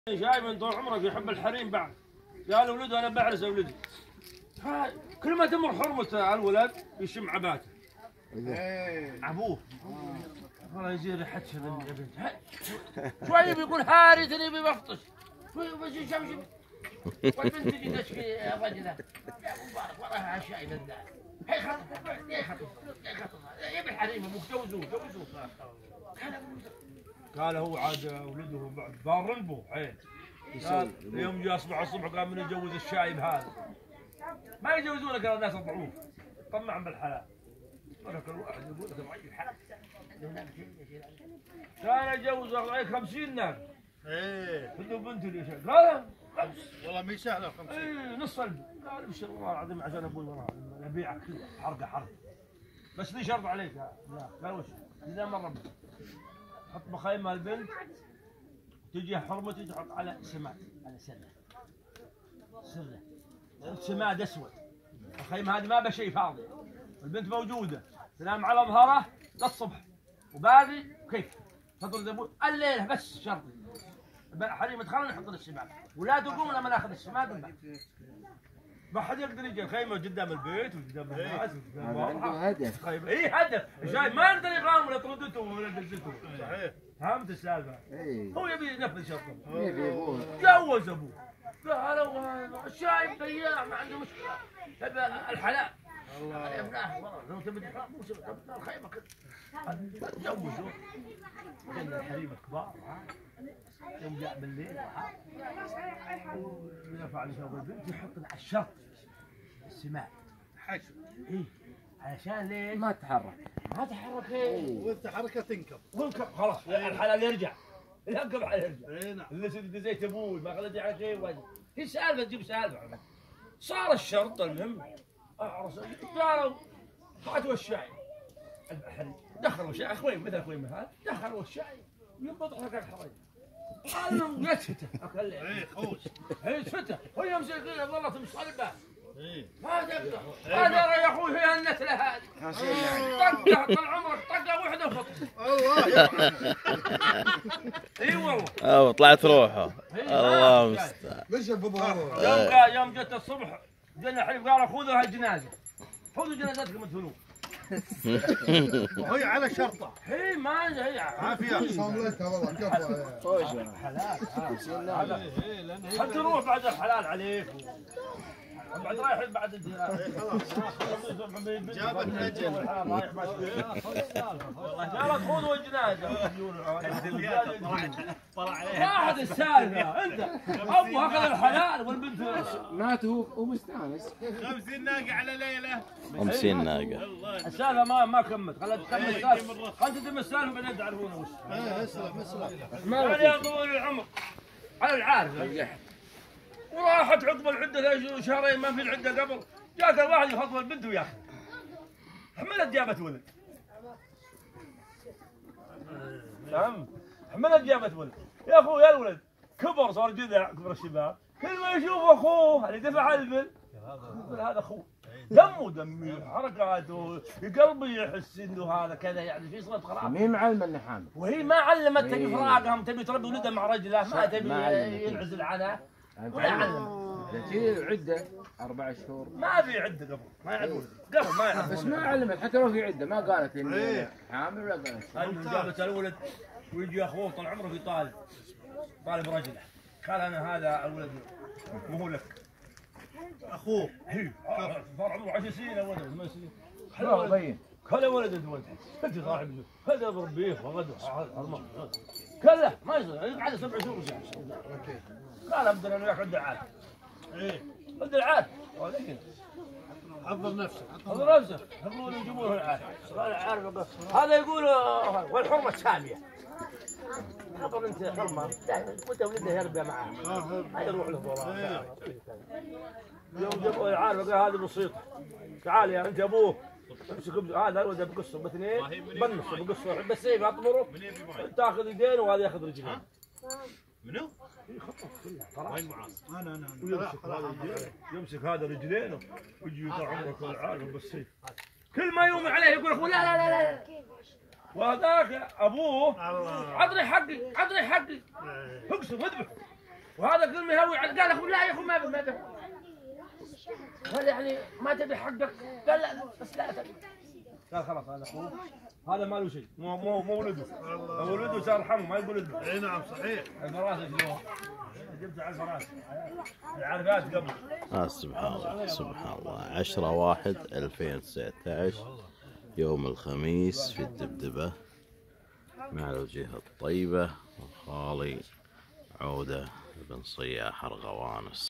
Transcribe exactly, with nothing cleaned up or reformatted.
جاي من طول عمرك يحب الحريم بعد. قال ولده انا بعرس ولدي. كل ما تمر حرمته الولد يشم عباته. ابوه والله يزيد ريحتها من البنت. شوي بيقول هاري تري بيبطش. شوي بس يشمشم. والبنت تجي تشكي رجله. يا ابو مبارك وراها شاي للناس. هي خطف هي خطف هي خطف يبي الحريم ابوك جوزوه جوزوه. قال هو عاد ولده بعد بار البو عين. قال يوم جاء اصبح الصبح قال من يجوز الشايب هذا. ما يجوزونه قال الناس الضعوف. طمعهم بالحلال. ولك الواحد يقول لك ضعيف حق. كان يجوز خمسين ناقة. ايه. بده بنت ليش؟ قال خمس. والله ما سهله خمسين. ايه نص البي. قال ابشر والله العظيم عشان ابوي وراها ابيعك كذا حرقه حرقه. بس لي شرط عليك. لا قال وش؟ اذا مر حط بخيمة البنت تجي حرمتي تحط على سماد على سنة سرة سماد اسود. الخيمة هذه ما بشيء فاضي. البنت موجودة تنام على ظهره للصبح وباقي كيف تطرد ابوي الليلة بس شرط حريم تخلنا نحط السماد ولا تقوم لما ناخذ السماد. ما حد يقدر يجي الخيمه قدام البيت وقدام الناس وقدام هدف اي هدف جاي ما يقدر يقام ولا طردته ولا دزته. صحيح فهمت السالفه؟ ايه. هو يبي ينفذ شرطه. يبي ابوه جوز ابوه. قالوا الشايب ضياع ما عنده مشكله. تبى الحلال. الله يا ابناه لو تبي الخيمه كذا. جوزوا. كان الحريم الكبار يوم جاء بالليل ويرفع لي ثوب البنت يحط على الشرط السماد حشو. اي علشان ليش؟ ما تحرك ما تحرك ايه؟ وانت حركه تنكب وانكب خلاص الحلال يرجع الانكب على يرجع. اي نعم. اللي سد زيت ابوي ما خليت على شيء هي سالفه تجيب سالفه. صار الشرط المهم اعرس قالوا هاتوا الشاي الحريم دخلوا الشاي اخوي مثل اخوي هذا دخلوا الشاي وينبضح لك الحريم. قال لهم يتفته اكل اي خوش اي تفته هو يمسك كذا والله تمشي الباب. اي ما تقدر هذا يا اخوي هي النتله هذه طقه طال عمرك طقه واحده وفطر. الله يرحمه. اي والله اه طلعت روحه. الله المستعان. مش بظهره. يوم يوم جت الصبح جينا الحين قالوا خذوا هالجنازه خذوا جنازتكم ادفنوه. وهي على شرطه. هي ما هي عافيه. صاملتها والله كفى. حلال حتى تروح بعد الحلال عليك بعد رايح بعد جابت نجل. قالت خذوا الجنازه طلع عليها واحد السالفه انت ابو اخذ الحلال والبنت مات هو ومستانس. خمسين ناقه على ليله. خمسين ناقة. السالفه ما ما كملت خلت تكمل السالفه خلت تتم السالفه بعدين تعرفون وش. ايه اسلم اسلم. يعني يا طويل العمر على العارف وراحت عقب العده شهرين ما في العده قبل جاك الواحد يخطب البنت وياخذ حملت جابت ولد. فهمت؟ حملت جابت ولد يا اخوي يا الولد كبر صار جذع كبر الشباب كل ما يشوف اخوه اللي دفع البن يقول هذا اخوه دمه دمي حركاته قلبي يحس انه هذا كذا يعني في صله خراب. مين معلم انه حامل؟ وهي ما علمت تبي فراقهم تبي تربي ولدها مع رجله ما تبي ينعزل عنها ولا علم. في عده اربع شهور ما في عده قبل ما يعرفون قبل ما يعرفون بس ما علمت حتى لو في عده ما قالت اني حامل ولا قالت. المهم جابت الولد ويجي اخوه طال عمره في طالب طالب رجله قال انا هذا الولد مو هو لك اخوه. هي صار عمره عشر سنين او ثمان سنين. لا بين كل ولد انت ولد انت صاحب هذا بربيه وغدو كله ما يصير يقعد سبع شهور قال ابدا انا وياك عند العاد. ايه عند العاد ولكن حضر نفسك حضر نفسك يقولون يجيبون له العاد. قال عارف هذا يقول والحرمه الساميه خبر انت حرمه وانت ولده يربى معاه ما يروح له ضرر. يوم جابوا العارف قال هذه بسيطه تعال يا انت ابوه امسك هذا الولد بقصه باثنين بنص بقصه بالسيف اطمره تاخذ يدين وهذا ياخذ رجلين. منو؟ خطط كلها خلاص. وين معاص؟ انا انا ويمسك هذا يمسك هذا رجلينه ويجي يطلع عمرك والعارف بالسيف كل ما يوم عليه يقول اخوه لا لا لا لا وهذاك ابوه عطني حقي عطني حقي اقسم اذبح وهذا كل ما يهوي قال لك لا يا اخو ما ما تبي. قال يعني ما تبي حقك؟ قال لا لا بس لا تبي. قال خلاص هذا اخوه هذا ما له شيء مو مو مو ولده. لو ولده صار حمو ما يقول له. اي نعم صحيح. الفراسه شلون؟ جبت على الفراسه العرقات قبل. آه سبحان الله سبحان الله. عشرة واحد ألفين وتسعة عشر يوم الخميس في الدبدبة مع الوجهة الطيبة وخالي عودة بن صياح أرغوانس.